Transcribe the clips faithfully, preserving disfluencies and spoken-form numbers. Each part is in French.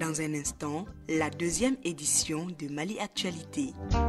Dans un instant, la deuxième édition de Mali Actualité.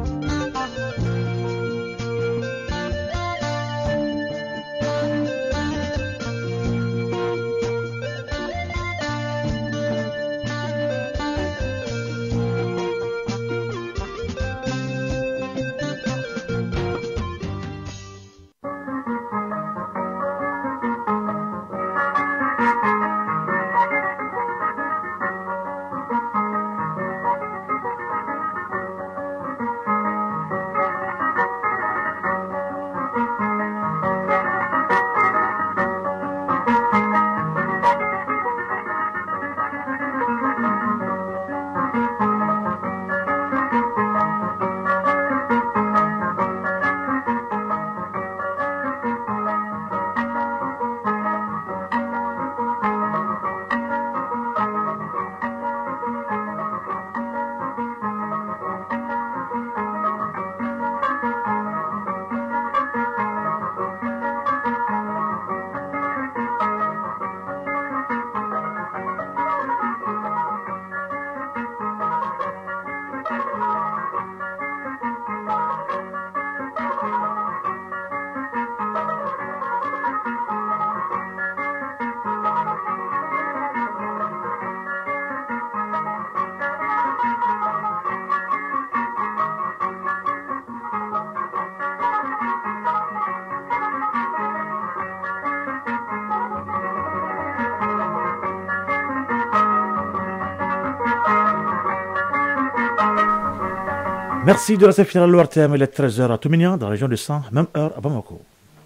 Merci de rester fidèle à l'O R T M, il est treize heures à Toumignan, dans la région de San, même heure à Bamako.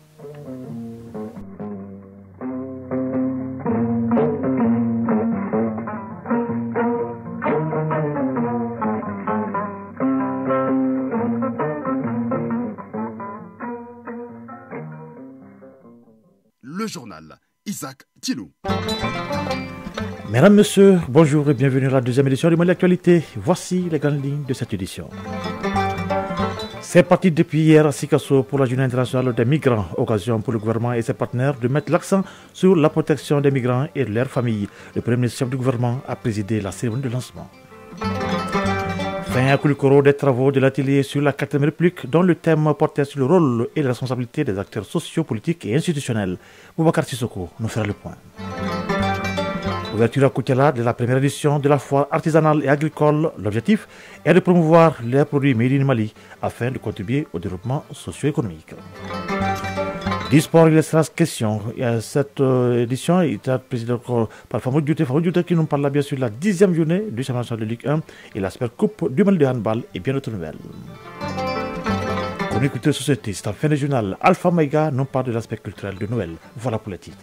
Le journal, Isaac Tilou. Mesdames, Messieurs, bonjour et bienvenue à la deuxième édition du Mali Actualité. Voici les grandes lignes de cette édition. C'est parti depuis hier à Sikasso pour la Journée internationale des migrants. Occasion pour le gouvernement et ses partenaires de mettre l'accent sur la protection des migrants et de leurs familles. Le premier ministre chef du gouvernement a présidé la cérémonie de lancement. Fin à Koulikoro des travaux de l'atelier sur la quatrième République dont le thème portait sur le rôle et la responsabilité des acteurs sociaux, politiques et institutionnels. Boubacar Sissoko nous fera le point. Ouverture à Koutiala de la première édition de la foire artisanale et agricole. L'objectif est de promouvoir les produits made in Mali afin de contribuer au développement socio-économique. Du sport, il sera question. Et cette euh, édition est présidée par Famou Djouté. Famou Djouté qui nous parle bien sûr de la dixième journée du championnat de Ligue un et la Super Coupe du Mali de handball et bien d'autres nouvelles. Chronique culture société, c'est en fin de journal. Alpha Maïga nous parle de l'aspect culturel de Noël. Voilà pour les titres.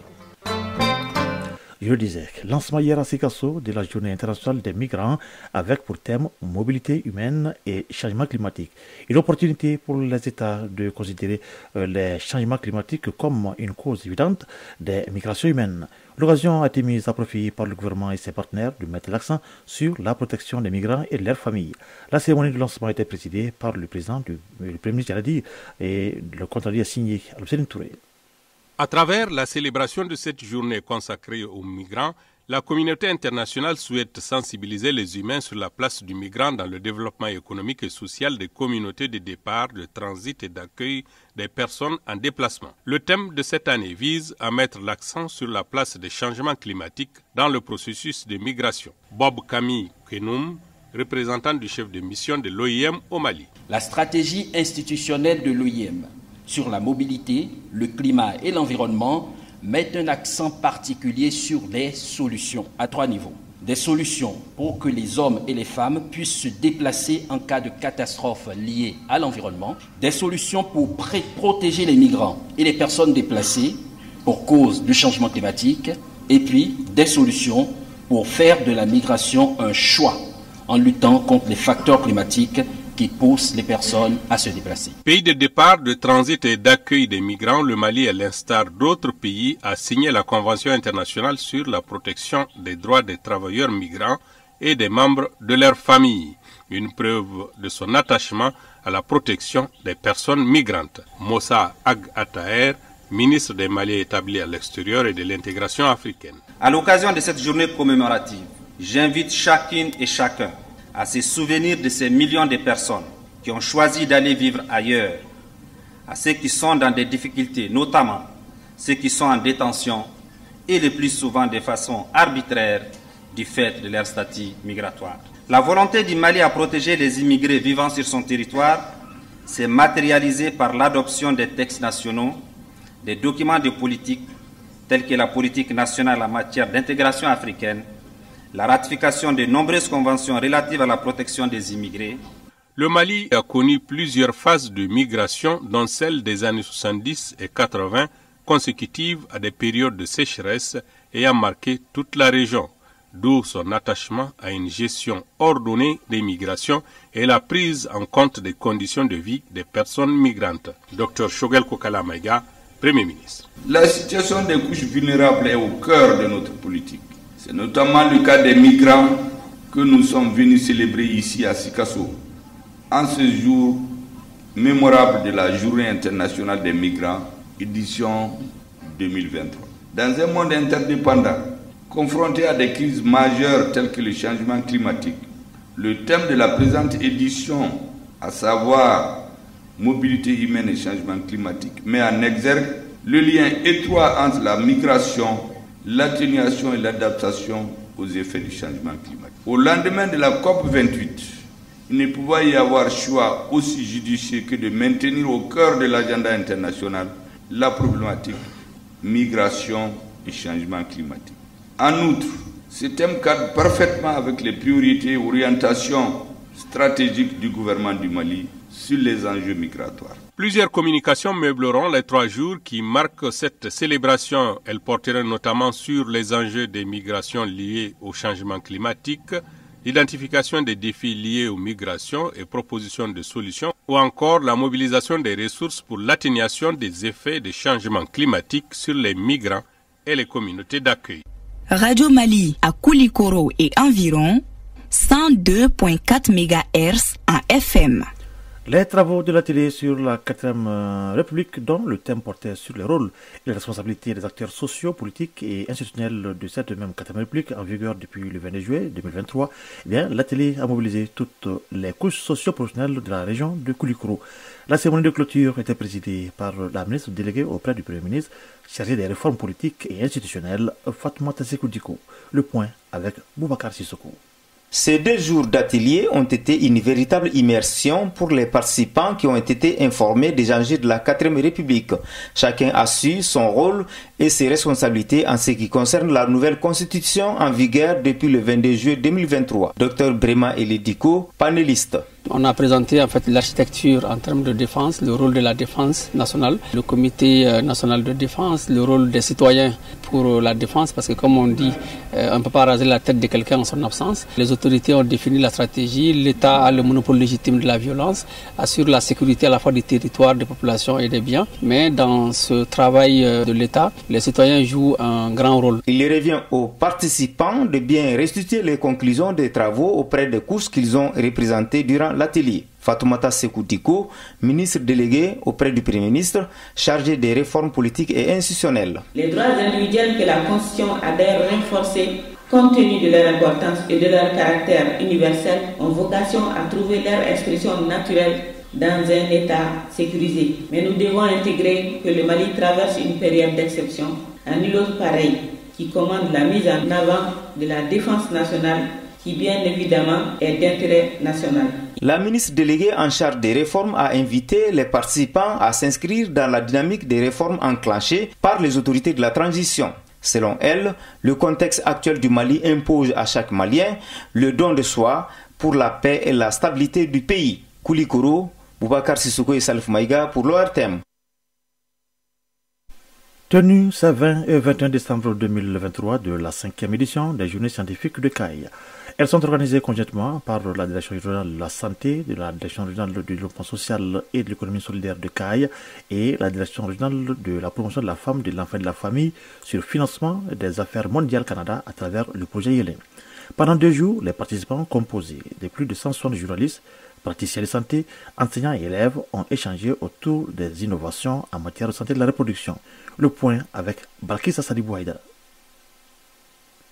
Je le disais, lancement hier à Sikasso de la Journée internationale des migrants avec pour thème mobilité humaine et changement climatique. Une opportunité pour les États de considérer euh, les changements climatiques comme une cause évidente des migrations humaines. L'occasion a été mise à profit par le gouvernement et ses partenaires de mettre l'accent sur la protection des migrants et de leurs familles. La cérémonie de lancement a été présidée par le président du le Premier ministre Jaladi et le contrat signé à l'Obsédine Touré. À travers la célébration de cette journée consacrée aux migrants, la communauté internationale souhaite sensibiliser les humains sur la place du migrant dans le développement économique et social des communautés de départ, de transit et d'accueil des personnes en déplacement. Le thème de cette année vise à mettre l'accent sur la place des changements climatiques dans le processus de migration. Bob Camille Kenoum, représentant du chef de mission de l'O I M au Mali. La stratégie institutionnelle de l'O I M sur la mobilité, le climat et l'environnement met un accent particulier sur les solutions à trois niveaux. Des solutions pour que les hommes et les femmes puissent se déplacer en cas de catastrophe liée à l'environnement. Des solutions pour protéger les migrants et les personnes déplacées pour cause du changement climatique. Et puis des solutions pour faire de la migration un choix en luttant contre les facteurs climatiques qui poussent les personnes à se déplacer. Pays de départ, de transit et d'accueil des migrants, le Mali, à l'instar d'autres pays, a signé la Convention internationale sur la protection des droits des travailleurs migrants et des membres de leurs familles, une preuve de son attachement à la protection des personnes migrantes. Moussa Ag Attaher, ministre des Mali établi à l'extérieur et de l'intégration africaine. À l'occasion de cette journée commémorative, J'invite chacune et chacun à se souvenir de ces millions de personnes qui ont choisi d'aller vivre ailleurs, à ceux qui sont dans des difficultés, notamment ceux qui sont en détention et le plus souvent de façon arbitraire du fait de leur statut migratoire. La volonté du Mali à protéger les immigrés vivant sur son territoire s'est matérialisée par l'adoption des textes nationaux, des documents de politique tels que la politique nationale en matière d'intégration africaine, la ratification de nombreuses conventions relatives à la protection des immigrés. Le Mali a connu plusieurs phases de migration, dont celle des années soixante-dix et quatre-vingts, consécutives à des périodes de sécheresse ayant marqué toute la région, d'où son attachement à une gestion ordonnée des migrations et la prise en compte des conditions de vie des personnes migrantes. Docteur Shogel Kokala Maïga, Premier ministre. La situation des couches vulnérables est au cœur de notre politique. C'est notamment le cas des migrants que nous sommes venus célébrer ici à Sikasso, en ce jour mémorable de la Journée internationale des migrants, édition deux mille vingt-trois. Dans un monde interdépendant, confronté à des crises majeures telles que le changement climatique, le thème de la présente édition, à savoir mobilité humaine et changement climatique, met en exergue le lien étroit entre la migration, l'atténuation et l'adaptation aux effets du changement climatique. Au lendemain de la COP vingt-huit, il ne pouvait y avoir choix aussi judicieux que de maintenir au cœur de l'agenda international la problématique migration et changement climatique. En outre, ce thème cadre parfaitement avec les priorités et orientations stratégiques du gouvernement du Mali sur les enjeux migratoires. Plusieurs communications meubleront les trois jours qui marquent cette célébration. Elles porteront notamment sur les enjeux des migrations liées au changement climatique, l'identification des défis liés aux migrations et propositions de solutions, ou encore la mobilisation des ressources pour l'atténuation des effets des changements climatiques sur les migrants et les communautés d'accueil. Radio Mali à Koulikoro et environ cent deux virgule quatre mégahertz en F M. Les travaux de l'atelier sur la quatrième République, dont le thème portait sur les rôles et les responsabilités des acteurs sociaux, politiques et institutionnels de cette même quatrième République en vigueur depuis le vingt juillet deux mille vingt-trois, eh bien, l'atelier a mobilisé toutes les couches socio-professionnelles de la région de Koulikoro. La cérémonie de clôture était présidée par la ministre déléguée auprès du Premier ministre, chargée des réformes politiques et institutionnelles, Fatoumata Sékou Diko. Le point avec Boubacar Sissoko. Ces deux jours d'atelier ont été une véritable immersion pour les participants qui ont été informés des enjeux de la quatrième République. Chacun a su son rôle et ses responsabilités en ce qui concerne la nouvelle constitution en vigueur depuis le vingt-deux juillet deux mille vingt-trois. Docteur Brema Elediko, panéliste. On a présenté en fait l'architecture en termes de défense, le rôle de la défense nationale, le comité national de défense, le rôle des citoyens pour la défense, parce que comme on dit, on ne peut pas raser la tête de quelqu'un en son absence. Les autorités ont défini la stratégie, l'État a le monopole légitime de la violence, assure la sécurité à la fois des territoires, des populations et des biens. Mais dans ce travail de l'État, les citoyens jouent un grand rôle. Il revient aux participants de bien restituer les conclusions des travaux auprès des couches qu'ils ont représentées durant l'atelier. Fatoumata Sékou Diko, ministre délégué auprès du Premier ministre, chargé des réformes politiques et institutionnelles. Les droits individuels que la Constitution a d'ailleurs renforcés, compte tenu de leur importance et de leur caractère universel, ont vocation à trouver leur expression naturelle dans un État sécurisé. Mais nous devons intégrer que le Mali traverse une période d'exception, un nul autre pareil, qui commande la mise en avant de la défense nationale, qui bien évidemment est d'intérêt national. La ministre déléguée en charge des réformes a invité les participants à s'inscrire dans la dynamique des réformes enclenchées par les autorités de la transition. Selon elle, le contexte actuel du Mali impose à chaque Malien le don de soi pour la paix et la stabilité du pays. Koulikoro, Boubacar Sissoko et Salif Maïga pour l'O R T M. Tenue ce vingt et vingt et un décembre deux mille vingt-trois de la cinquième édition des Journées scientifiques de Caille. Elles sont organisées conjointement par la Direction régionale de la santé, de la Direction régionale du développement social et de l'économie solidaire de Caille et la Direction régionale de la promotion de la femme, de l'enfant et de la famille sur le financement des affaires mondiales Canada à travers le projet Yélin. Pendant deux jours, les participants composés de plus de cent soixante journalistes, praticiens de santé, enseignants et élèves ont échangé autour des innovations en matière de santé de la reproduction. Le point avec Balkissa Sadibou Haïdara.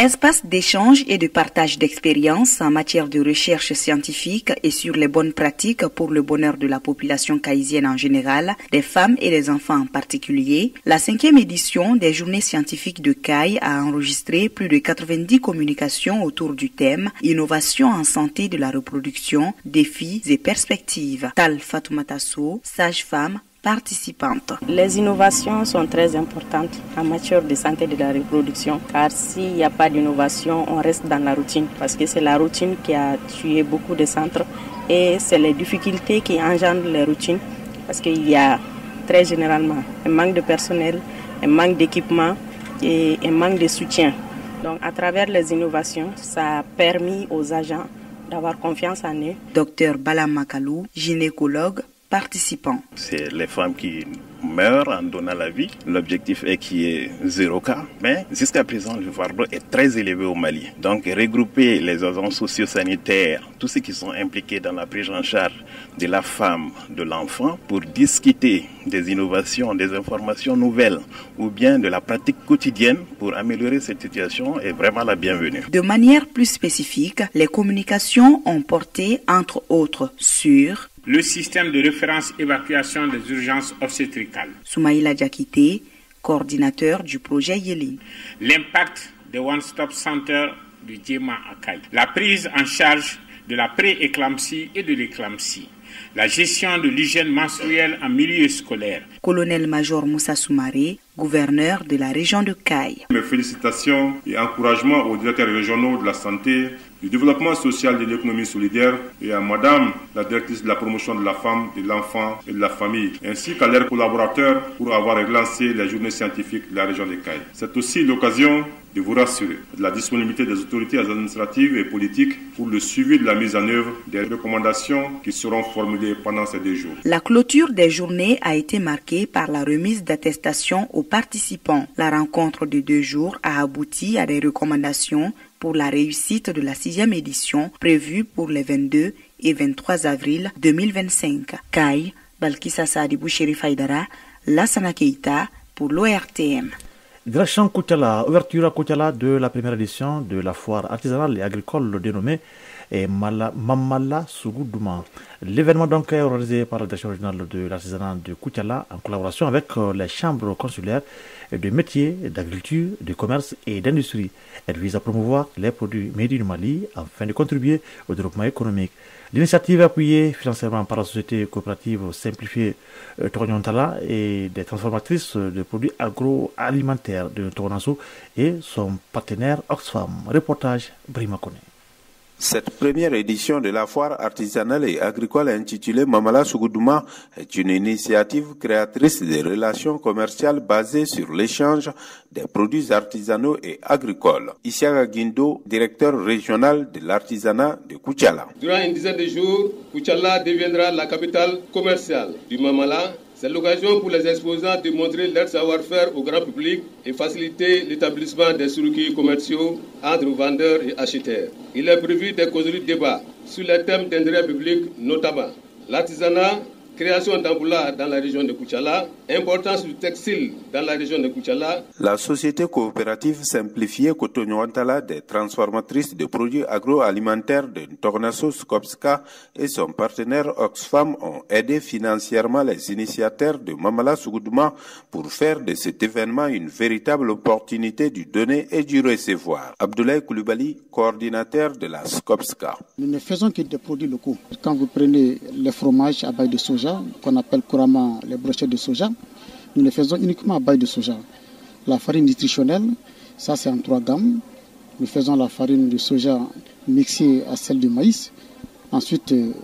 Espace d'échange et de partage d'expériences en matière de recherche scientifique et sur les bonnes pratiques pour le bonheur de la population caïsienne en général, des femmes et des enfants en particulier. La cinquième édition des Journées scientifiques de Caille a enregistré plus de quatre-vingt-dix communications autour du thème « Innovation en santé de la reproduction, défis et perspectives ». Tal Fatoumata Sow, sage-femme, participantes. Les innovations sont très importantes en matière de santé de la reproduction, car s'il n'y a pas d'innovation, on reste dans la routine, parce que c'est la routine qui a tué beaucoup de centres et c'est les difficultés qui engendrent les routines, parce qu'il y a très généralement un manque de personnel, un manque d'équipement et un manque de soutien. Donc à travers les innovations, ça a permis aux agents d'avoir confiance en eux. Docteur Bala Makalou, gynécologue, participants. C'est les femmes qui meurent en donnant la vie. L'objectif est qu'il y ait zéro cas. Mais jusqu'à présent, le fardeau est très élevé au Mali. Donc regrouper les agents socio-sanitaires, tous ceux qui sont impliqués dans la prise en charge de la femme, de l'enfant, pour discuter des innovations, des informations nouvelles ou bien de la pratique quotidienne pour améliorer cette situation est vraiment la bienvenue. De manière plus spécifique, les communications ont porté entre autres sur le système de référence évacuation des urgences obstétricales. Soumaïla Diakité, coordinateur du projet Yéli. L'impact des One Stop Center du Djema à Caille. La prise en charge de la pré-éclampsie et de l'éclampsie. La gestion de l'hygiène menstruelle en milieu scolaire. Colonel-major Moussa Soumaré, gouverneur de la région de Caille. Mes félicitations et encouragements aux directeurs régionaux de la santé, du développement social et de l'économie solidaire et à Madame la directrice de la promotion de la femme, de l'enfant et de la famille, ainsi qu'à leurs collaborateurs pour avoir relancé les journées scientifiques de la région de Caille. C'est aussi l'occasion de vous rassurer de la disponibilité des autorités administratives et politiques pour le suivi de la mise en œuvre des recommandations qui seront formulées pendant ces deux jours. La clôture des journées a été marquée par la remise d'attestations aux participants. La rencontre de deux jours a abouti à des recommandations pour la réussite de la sixième édition prévue pour les vingt-deux et vingt-trois avril deux mille vingt-cinq. Caille, Balkissa Sadibou Chérif Aïdara, Lassana Keita pour l'O R T M. Direction Koutiala, ouverture à Koutiala de la première édition de la foire artisanale et agricole dénommée et Mamala Sougoudouman. L'événement donc est organisé par la direction régionale de l'artisanat de Koutiala en collaboration avec les chambres consulaires de métiers, d'agriculture, de commerce et d'industrie. Elle vise à promouvoir les produits made du Mali afin de contribuer au développement économique. L'initiative est appuyée financièrement par la société coopérative simplifiée euh, Toronyontala et des transformatrices de produits agroalimentaires de Toronanso et son partenaire Oxfam. Reportage Brima Kone. Cette première édition de la foire artisanale et agricole intitulée Mamala Sougoudouman est une initiative créatrice de relations commerciales basées sur l'échange des produits artisanaux et agricoles. Isiaga Guindo, directeur régional de l'artisanat de Koutiala. Durant une dizaine de jours, Koutiala deviendra la capitale commerciale du Mamala. C'est l'occasion pour les exposants de montrer leur savoir-faire au grand public et faciliter l'établissement des circuits commerciaux entre vendeurs et acheteurs. Il est prévu des causeries débats sur les thèmes d'intérêt public, notamment l'artisanat, création d'emplois dans la région de Koutiala, importance du textile dans la région de Koutiala. La société coopérative simplifiée Cotonou-Antala des transformatrices de produits agroalimentaires de Tornasso Skopska et son partenaire Oxfam ont aidé financièrement les initiateurs de Mamala Sougoudouman pour faire de cet événement une véritable opportunité du donner et du recevoir. Abdoulaye Koulibaly, coordinateur de la Skopska. Nous ne faisons que des produits locaux. Quand vous prenez le fromage à base de soja, qu'on appelle couramment les brochettes de soja, nous les faisons uniquement à base de soja. La farine nutritionnelle, ça c'est en trois gammes. Nous faisons la farine de soja mixée à celle de maïs, ensuite euh,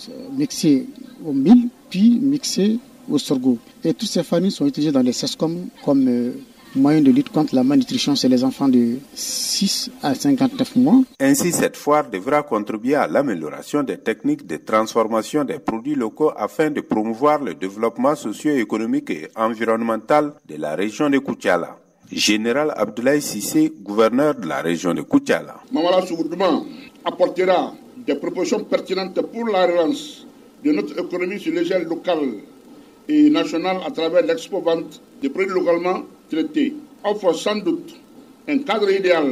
mixée au mil, puis mixée au sorgho. Et toutes ces farines sont utilisées dans les SESCOM comme euh, moyen de lutte contre la malnutrition chez les enfants de six à cinquante-neuf mois. Ainsi, cette foire devra contribuer à l'amélioration des techniques de transformation des produits locaux afin de promouvoir le développement socio-économique et environnemental de la région de Koutiala. Général Abdoulaye Sissé, gouverneur de la région de Koutiala. Mamala Sougoudouman apportera des propositions pertinentes pour la relance de notre économie sur l'échelle locale et nationale à travers l'expo-vente des produits localement traités, offre sans doute un cadre idéal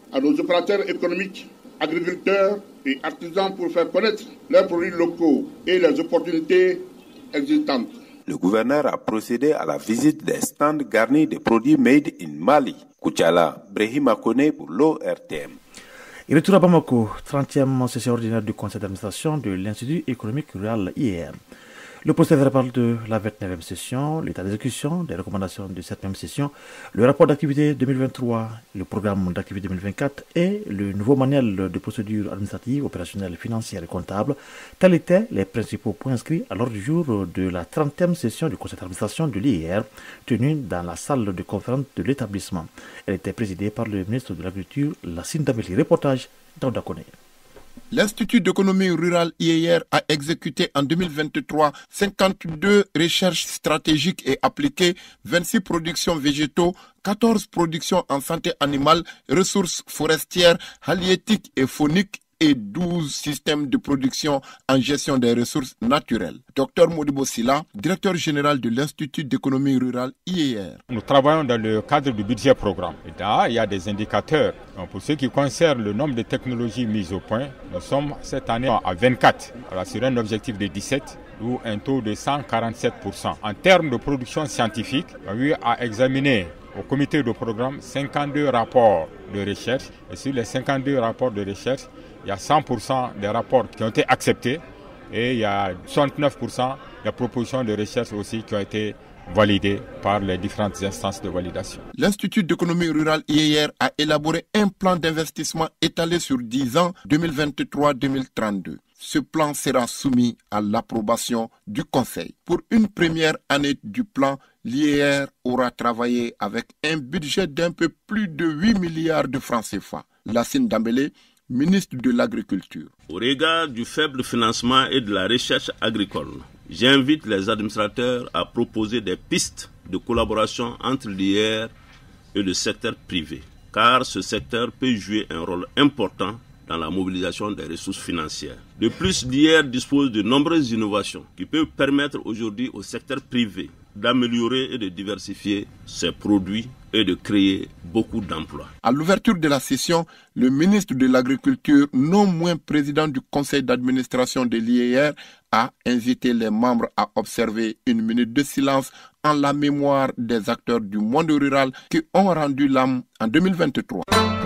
à nos opérateurs économiques, agriculteurs et artisans pour faire connaître leurs produits locaux et les opportunités existantes. Le gouverneur a procédé à la visite des stands garnis de produits made in Mali. Koutiala Brahima Kone pour l'O R T M. Et retour à Bamako, trentième session ordinaire du conseil d'administration de l'Institut économique rural I R. Le procès verbal de la vingt-neuvième session, l'état d'exécution des recommandations de cette même session, le rapport d'activité deux mille vingt-trois, le programme d'activité deux mille vingt-quatre et le nouveau manuel de procédure administrative, opérationnelle, financière et comptable, tels étaient les principaux points inscrits à l'ordre du jour de la trentième session du conseil d'administration de l'I R, tenue dans la salle de conférence de l'établissement. Elle était présidée par le ministre de l'Agriculture, Lassine Dameli. Reportage d'Aouda Kone. L'Institut d'économie rurale I R a exécuté en deux mille vingt-trois cinquante-deux recherches stratégiques et appliquées, vingt-six productions végétaux, quatorze productions en santé animale, ressources forestières, halieutiques et fauniques et douze systèmes de production en gestion des ressources naturelles. Docteur Modibo Silla, directeur général de l'Institut d'économie rurale I R. Nous travaillons dans le cadre du budget programme. Et là, il y a des indicateurs. Donc, pour ce qui concerne le nombre de technologies mises au point, nous sommes cette année à vingt-quatre. Alors, sur un objectif de dix-sept, ou un taux de cent quarante-sept pour cent. En termes de production scientifique, on a eu à examiner au comité de programme cinquante-deux rapports de recherche. Et sur les cinquante-deux rapports de recherche, il y a cent pour cent des rapports qui ont été acceptés et il y a soixante-neuf pour cent des propositions de recherche aussi qui ont été validées par les différentes instances de validation. L'Institut d'économie rurale I R a élaboré un plan d'investissement étalé sur dix ans deux mille vingt-trois à deux mille trente-deux. Ce plan sera soumis à l'approbation du Conseil. Pour une première année du plan, l'I R aura travaillé avec un budget d'un peu plus de huit milliards de francs C F A. Lassine Dambélé, ministre de l'Agriculture. Au regard du faible financement et de la recherche agricole, j'invite les administrateurs à proposer des pistes de collaboration entre l'I R et le secteur privé, car ce secteur peut jouer un rôle important dans la mobilisation des ressources financières. De plus, l'I R dispose de nombreuses innovations qui peuvent permettre aujourd'hui au secteur privé d'améliorer et de diversifier ses produits et de créer beaucoup d'emplois. À l'ouverture de la session, le ministre de l'Agriculture, non moins président du conseil d'administration de l'I R, a invité les membres à observer une minute de silence en la mémoire des acteurs du monde rural qui ont rendu l'âme en deux mille vingt-trois.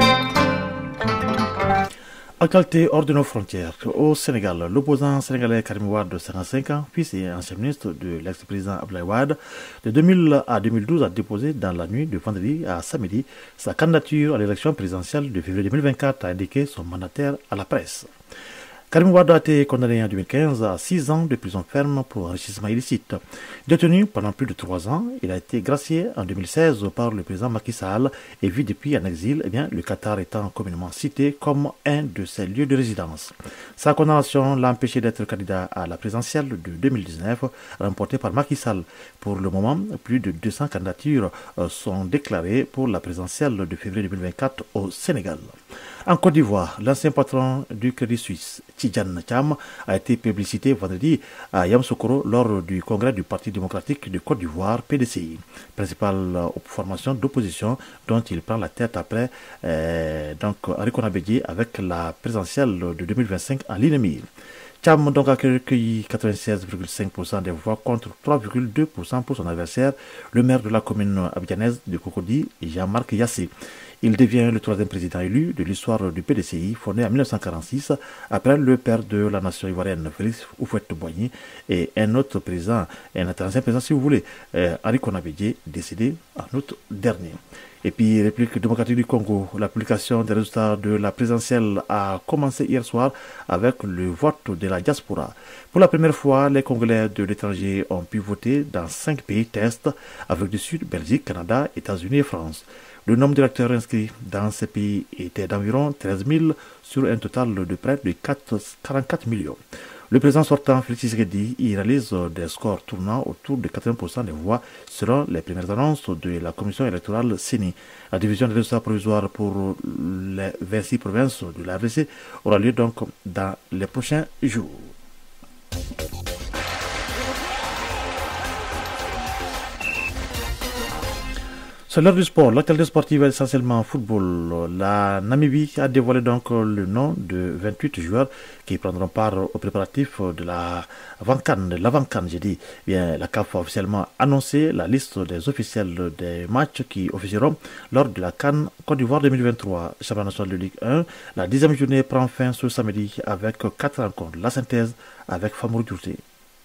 Actualité hors de nos frontières. Au Sénégal, l'opposant sénégalais Karim Wade, de cinquante-cinq ans, fils et ancien ministre de l'ex-président Abdoulaye Wade, de deux mille à deux mille douze, a déposé dans la nuit de vendredi à samedi sa candidature à l'élection présidentielle de février deux mille vingt-quatre, a indiqué son mandataire à la presse. Karim Wade a été condamné en deux mille quinze à six ans de prison ferme pour enrichissement illicite. Détenu pendant plus de trois ans, il a été gracié en deux mille seize par le président Macky Sall et vit depuis en exil, eh bien, le Qatar étant communément cité comme un de ses lieux de résidence. Sa condamnation l'a empêché d'être candidat à la présidentielle de deux mille dix-neuf, remportée par Macky Sall. Pour le moment, plus de deux cents candidatures sont déclarées pour la présidentielle de février deux mille vingt-quatre au Sénégal. En Côte d'Ivoire, l'ancien patron du Crédit Suisse, Tidjane Thiam, a été publicité vendredi à Yamoussoukro lors du congrès du Parti démocratique de Côte d'Ivoire, P D C I, principale formation d'opposition dont il prend la tête après euh, donc Arikona Bédié avec la présidentielle de deux mille vingt-cinq en l'ennemi. Thiam donc a recueilli quatre-vingt-seize virgule cinq pour cent des voix contre trois virgule deux pour cent pour son adversaire, le maire de la commune abidjanaise de Cocody, Jean-Marc Yassé. Il devient le troisième président élu de l'histoire du P D C I, fondé en mille neuf cent quarante-six, après le père de la nation ivoirienne, Félix Houphouët-Boigny, et un autre président, un ancien président, si vous voulez, euh, Henri Konabédié, décédé en août dernier. Et puis, République démocratique du Congo, la publication des résultats de la présidentielle a commencé hier soir avec le vote de la diaspora. Pour la première fois, les Congolais de l'étranger ont pu voter dans cinq pays tests, Afrique du Sud, Belgique, Canada, États-Unis et France. Le nombre d'électeurs inscrits dans ces pays était d'environ treize mille sur un total de près de quarante-quatre millions. Le président sortant, Félix Tshisekedi, y réalise des scores tournant autour de quatre-vingts pour cent des voix selon les premières annonces de la commission électorale C E N I. La division des résultats provisoires pour les vingt-six provinces de la R D C aura lieu donc dans les prochains jours. C'est l'heure du sport. L'actualité sportive est essentiellement football. La Namibie a dévoilé donc le nom de vingt-huit joueurs qui prendront part aux préparatifs de la Vancan, de l'Avant-Can, j'ai dit. Bien, la C A F a officiellement annoncé la liste des officiels des matchs qui officieront lors de la CAN Côte d'Ivoire deux mille vingt-trois. Championnat national de Ligue un, la dixième journée prend fin ce samedi avec quatre rencontres. La synthèse avec Famour Djourté.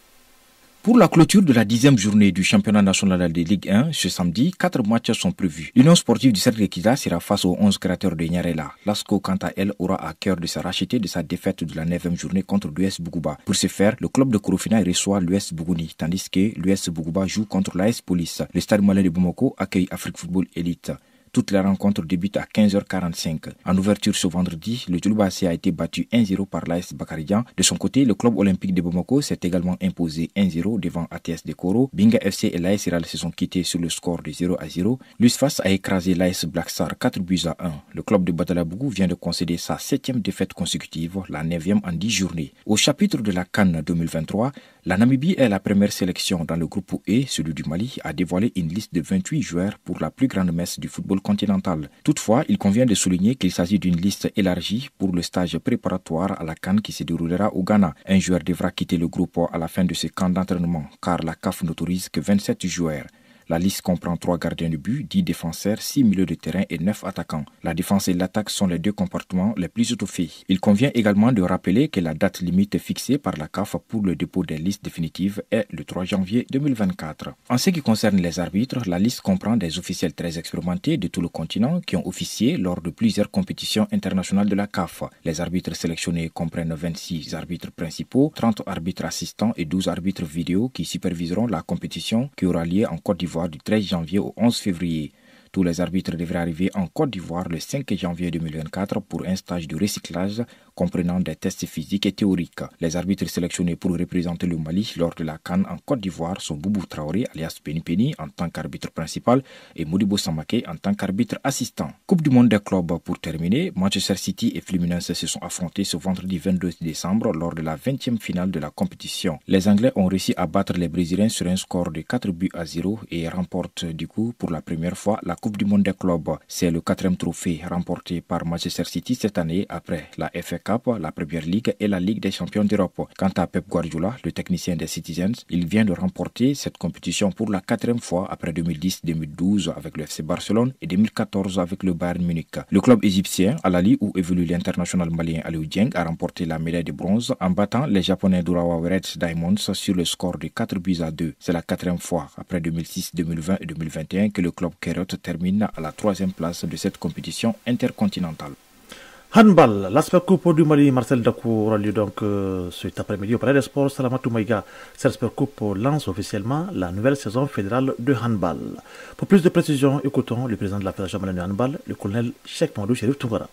Pour la clôture de la dixième journée du championnat national de Ligue un, ce samedi, quatre matchs sont prévus. L'Union sportive du Cercle Kita sera face aux onze créateurs de Nyarela. L'Asco, quant à elle, aura à cœur de se racheter de sa défaite de la neuvième journée contre l'U S Bougouba. Pour ce faire, le club de Korofina reçoit l'U S Bougouni, tandis que l'U S Bougouba joue contre l'A S Police. Le stade malais de Bamako accueille Afrique Football Elite. Toutes les rencontres débutent à quinze heures quarante-cinq. En ouverture ce vendredi, le Djouloubassé a été battu un zéro par l'A S Bakaridian. De son côté, le club olympique de Bamako s'est également imposé un zéro devant A T S de Koro. Binga F C et l'A S Iral se sont quittés sur le score de zéro à zéro. L'U S F A S a écrasé l'A S Black Star quatre buts à un. Le club de Badalabougou vient de concéder sa septième défaite consécutive, la neuvième en dix journées. Au chapitre de la CAN deux mille vingt-trois, la Namibie est la première sélection dans le groupe E. Celui du Mali a dévoilé une liste de vingt-huit joueurs pour la plus grande messe du football continental. Toutefois, il convient de souligner qu'il s'agit d'une liste élargie pour le stage préparatoire à la CAN qui se déroulera au Ghana. Un joueur devra quitter le groupe à la fin de ce camp d'entraînement car la C A F n'autorise que vingt-sept joueurs. La liste comprend trois gardiens de but, dix défenseurs, six milieux de terrain et neuf attaquants. La défense et l'attaque sont les deux comportements les plus étoffés. Il convient également de rappeler que la date limite fixée par la C A F pour le dépôt des listes définitives est le trois janvier deux mille vingt-quatre. En ce qui concerne les arbitres, la liste comprend des officiels très expérimentés de tout le continent qui ont officié lors de plusieurs compétitions internationales de la C A F. Les arbitres sélectionnés comprennent vingt-six arbitres principaux, trente arbitres assistants et douze arbitres vidéo qui superviseront la compétition qui aura lieu en Côte d'Ivoire du treize janvier au onze février. Tous les arbitres devraient arriver en Côte d'Ivoire le cinq janvier deux mille vingt-quatre pour un stage de recyclage comprenant des tests physiques et théoriques. Les arbitres sélectionnés pour représenter le Mali lors de la CAN en Côte d'Ivoire sont Boubou Traoré alias Penny Penny en tant qu'arbitre principal et Modibo Samake en tant qu'arbitre assistant. Coupe du monde des clubs pour terminer, Manchester City et Fluminense se sont affrontés ce vendredi vingt-deux décembre lors de la vingtième finale de la compétition. Les Anglais ont réussi à battre les Brésiliens sur un score de quatre buts à zéro et remportent du coup pour la première fois la Coupe du monde des clubs. C'est le quatrième trophée remporté par Manchester City cette année après la F A Cup, la Premier League et la Ligue des champions d'Europe. Quant à Pep Guardiola, le technicien des Citizens, il vient de remporter cette compétition pour la quatrième fois après deux mille dix deux mille douze avec le F C Barcelone et deux mille quatorze avec le Bayern Munich. Le club égyptien, Al Ahly, où évolue l'international malien Aliou Dieng, a remporté la médaille de bronze en battant les Japonais d'Urawa Red Diamonds sur le score de quatre buts à deux. C'est la quatrième fois après deux mille six deux mille vingt et deux mille vingt et un que le club Kerot termine à la troisième place de cette compétition intercontinentale. Handball, l'Asper Coupe du Mali, Marcel Dakou aura lieu donc euh, cet après-midi au Palais des Sports Salamatou Maïga. Cette Asper Coupe lance officiellement la nouvelle saison fédérale de handball. Pour plus de précisions, écoutons le président de la Fédération malienne de handball, le colonel Cheikh Mamadou Chérif Toungara.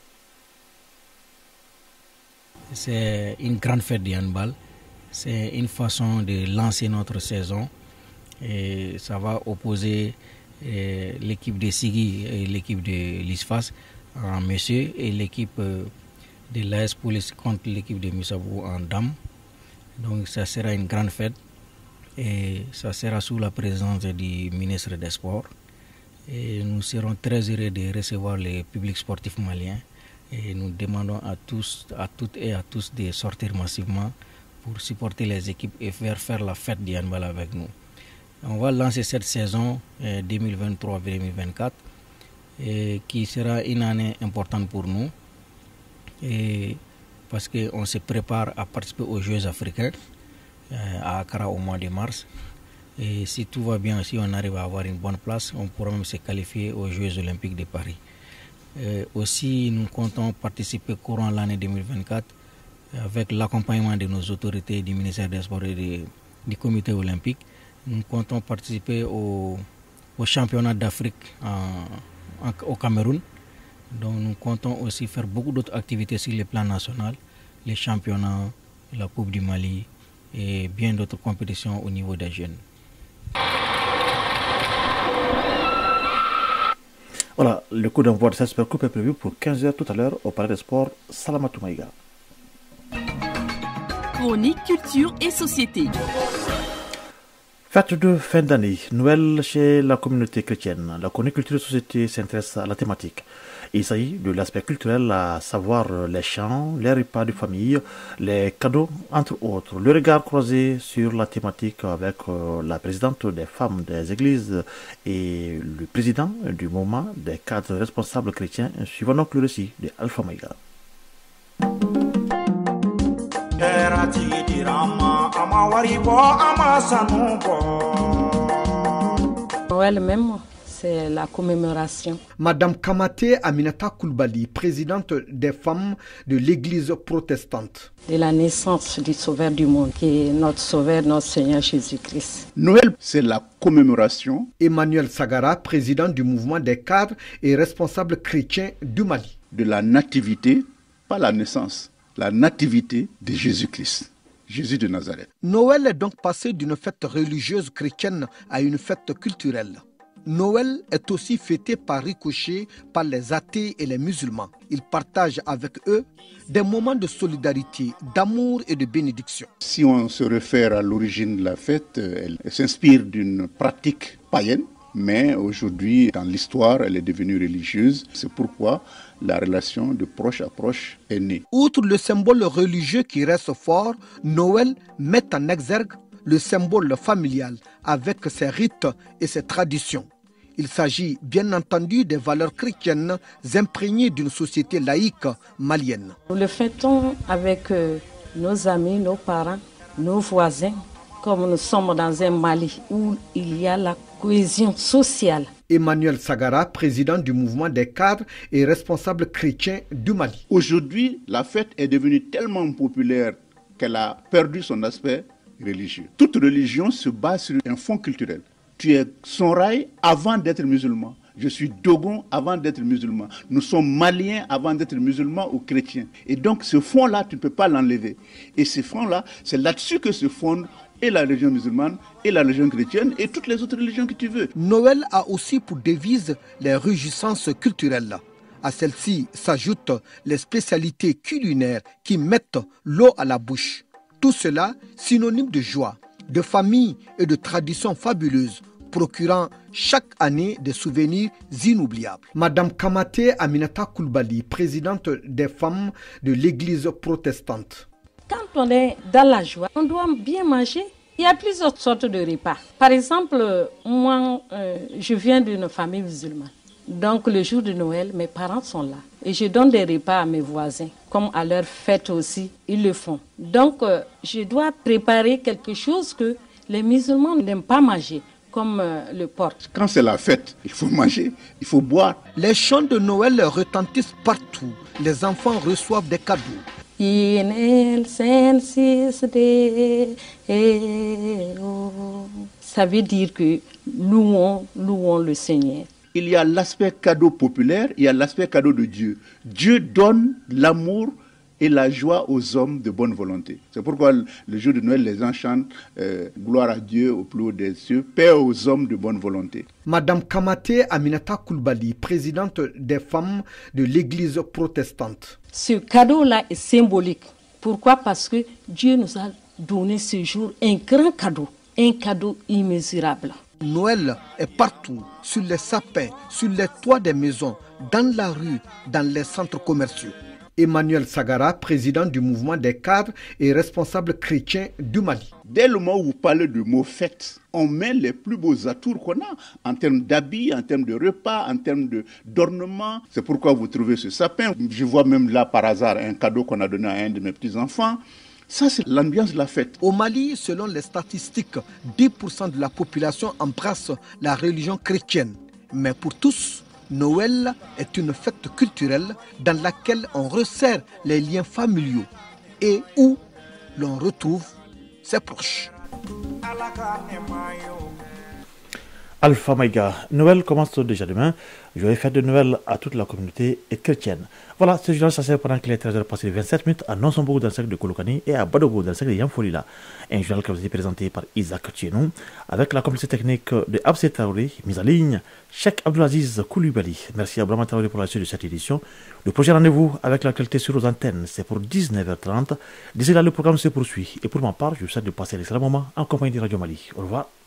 C'est une grande fête du handball. C'est une façon de lancer notre saison et ça va opposer l'équipe de Sigui et l'équipe de l'I S F A S en messieurs et l'équipe de l'A S Police contre l'équipe de Missabou en dames. Donc ça sera une grande fête et ça sera sous la présence du ministre des Sports. Et nous serons très heureux de recevoir les publics sportifs maliens et nous demandons à tous, à toutes et à tous de sortir massivement pour supporter les équipes et faire faire la fête du handball avec nous. On va lancer cette saison euh, deux mille vingt-trois deux mille vingt-quatre et qui sera une année importante pour nous et parce qu'on se prépare à participer aux Jeux africains euh, à Accra au mois de mars. Et si tout va bien, si on arrive à avoir une bonne place, on pourra même se qualifier aux Jeux olympiques de Paris. Euh, aussi, nous comptons participer courant l'année deux mille vingt-quatre avec l'accompagnement de nos autorités du ministère des Sports et de, du comité olympique. Nous comptons participer au, au championnat d'Afrique en, en, au Cameroun. Donc nous comptons aussi faire beaucoup d'autres activités sur le plan national, les championnats, la Coupe du Mali et bien d'autres compétitions au niveau des jeunes. Voilà, le coup d'envoi de cette Super Coupe est prévu pour quinze heures tout à l'heure au Palais des Sports Salamatou Maïga. Chronique, culture et société. Fête de fin d'année, Noël chez la communauté chrétienne. La Chronique Culture et Société s'intéresse à la thématique. Il s'agit de l'aspect culturel, à savoir les chants, les repas de famille, les cadeaux, entre autres. Le regard croisé sur la thématique avec la présidente des femmes des églises et le président du mouvement des cadres responsables chrétiens, suivant donc le récit de Alpha Maïga. Noël même, c'est la commémoration. Madame Kamate Aminata Koulibaly, présidente des femmes de l'église protestante. De la naissance du Sauveur du monde, qui est notre Sauveur, notre Seigneur Jésus-Christ. Noël, c'est la commémoration. Emmanuel Sagara, président du mouvement des cadres et responsable chrétien du Mali. De la nativité, pas la naissance, la nativité de Jésus-Christ. Jésus de Nazareth. Noël est donc passé d'une fête religieuse chrétienne à une fête culturelle. Noël est aussi fêté par ricochet par les athées et les musulmans. Ils partagent avec eux des moments de solidarité, d'amour et de bénédiction. Si on se réfère à l'origine de la fête, elle s'inspire d'une pratique païenne, mais aujourd'hui, dans l'histoire, elle est devenue religieuse. C'est pourquoi la relation de proche à proche est née. Outre le symbole religieux qui reste fort, Noël met en exergue le symbole familial avec ses rites et ses traditions. Il s'agit bien entendu des valeurs chrétiennes imprégnées d'une société laïque malienne. Nous le fêtons avec euh, nos amis, nos parents, nos voisins, comme nous sommes dans un Mali où il y a la cohésion sociale. Emmanuel Sagara, président du mouvement des cadres et responsable chrétien du Mali. Aujourd'hui, la fête est devenue tellement populaire qu'elle a perdu son aspect religieux. Toute religion se base sur un fond culturel. Tu es Sonrai avant d'être musulman. Je suis Dogon avant d'être musulman. Nous sommes Maliens avant d'être musulmans ou chrétiens. Et donc ce fond-là, tu ne peux pas l'enlever. Et ce fond-là, c'est là-dessus que se fondent et la religion musulmane, et la religion chrétienne, et toutes les autres religions que tu veux. Noël a aussi pour devise les réjouissances culturelles. À celles-ci s'ajoutent les spécialités culinaires qui mettent l'eau à la bouche. Tout cela synonyme de joie, de famille et de traditions fabuleuses, procurant chaque année des souvenirs inoubliables. Madame Kamate Aminata Koulibaly, présidente des femmes de l'église protestante. Quand on est dans la joie, on doit bien manger. Il y a plusieurs sortes de repas. Par exemple, moi, euh, je viens d'une famille musulmane. Donc le jour de Noël, mes parents sont là. Et je donne des repas à mes voisins. Comme à leur fête aussi, ils le font. Donc euh, je dois préparer quelque chose que les musulmans n'aiment pas manger, comme euh, le porc. Quand c'est la fête, il faut manger, il faut boire. Les chants de Noël retentissent partout. Les enfants reçoivent des cadeaux. Ça veut dire que louons, louons le Seigneur. Il y a l'aspect cadeau populaire, il y a l'aspect cadeau de Dieu. Dieu donne l'amour et la joie aux hommes de bonne volonté. C'est pourquoi le jour de Noël, les gens chantent euh, gloire à Dieu au plus haut des cieux, paix aux hommes de bonne volonté. Madame Kamate Aminata Koulibaly, présidente des femmes de l'église protestante. Ce cadeau-là est symbolique. Pourquoi? Parce que Dieu nous a donné ce jour un grand cadeau, un cadeau immesurable. Noël est partout, sur les sapins, sur les toits des maisons, dans la rue, dans les centres commerciaux. Emmanuel Sagara, président du mouvement des cadres et responsable chrétien du Mali. Dès le moment où vous parlez de mots fêtes, on met les plus beaux atours qu'on a en termes d'habits, en termes de repas, en termes d'ornements. C'est pourquoi vous trouvez ce sapin. Je vois même là par hasard un cadeau qu'on a donné à un de mes petits-enfants. Ça, c'est l'ambiance de la fête. Au Mali, selon les statistiques, dix pour cent de la population embrasse la religion chrétienne. Mais pour tous, Noël est une fête culturelle dans laquelle on resserre les liens familiaux et où l'on retrouve ses proches. Alpha Maïga, Noël commence déjà demain. Joyeux fête de Noël à toute la communauté chrétienne. Voilà, ce journal s'assure pendant qu'il est treize heures passées vingt-sept minutes à Nonsombourg dans le secteur de Kolokani et à Badogo dans le secteur de Yamfolila. Un journal qui vous est présenté par Isaac Tchenou avec la complicité technique de Absé Traoré, mise en ligne, Cheikh Abdelaziz Koulibaly. Merci à Brahma Traoré pour la suite de cette édition. Le prochain rendez-vous avec la qualité sur nos antennes, c'est pour dix-neuf heures trente. D'ici là, le programme se poursuit. Et pour ma part, je vous souhaite de passer un excellent moment en compagnie de Radio Mali. Au revoir.